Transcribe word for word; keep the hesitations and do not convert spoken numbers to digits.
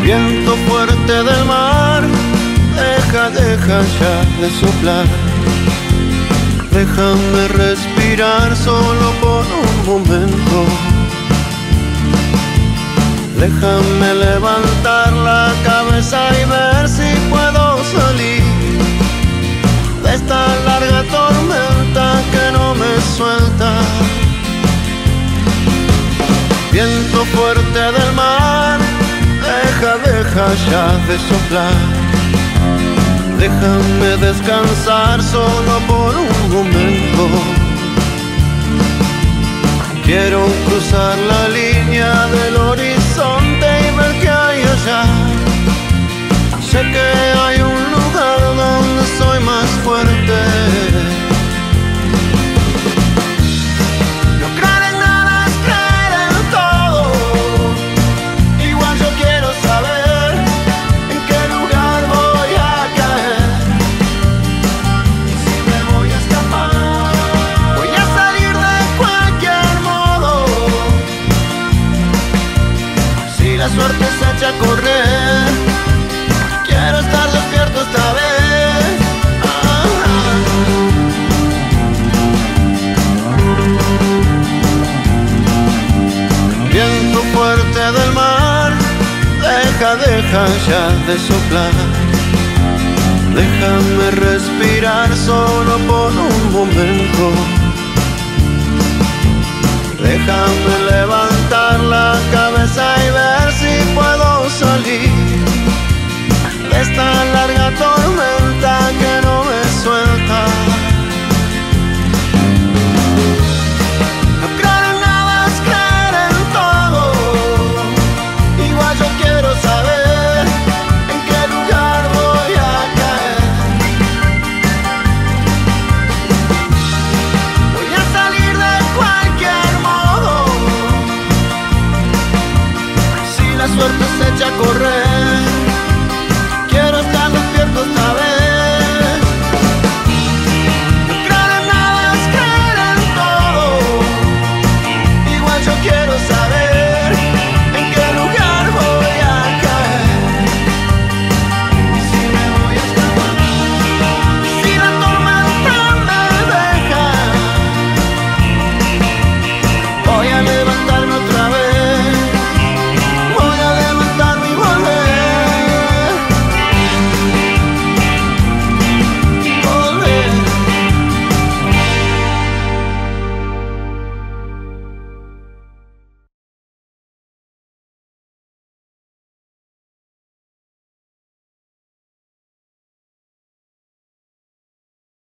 Viento fuerte del mar, deja, deja ya de soplar. Déjame respirar solo por un momento. Déjame levantar la cabeza y ver si puedo salir de esta larga tormenta que no me suelta. Viento fuerte del mar, deja, deja ya de soplar. Déjame descansar solo por un momento. Quiero cruzar la línea del horizonte y ver qué hay allá. Sé que hay un lugar donde soy más fuerte. No creer en nada es creer en todo. Igual yo quiero saber en qué lugar voy a caer. Y si me voy a escapar, voy a salir de cualquier modo. Si la suerte se echa a correr, quiero estar despierto esta vez. Ah, ah. Viento fuerte del mar, deja, deja ya de soplar. Déjame respirar solo por un momento. Déjame levantar la cabeza y ver si puedo salir de esta larga tormenta que no me suelta. No creer en nada es creer en todo. Igual yo quiero saber en qué lugar voy a caer. Voy a salir de cualquier modo. Si la suerte se echa a correr,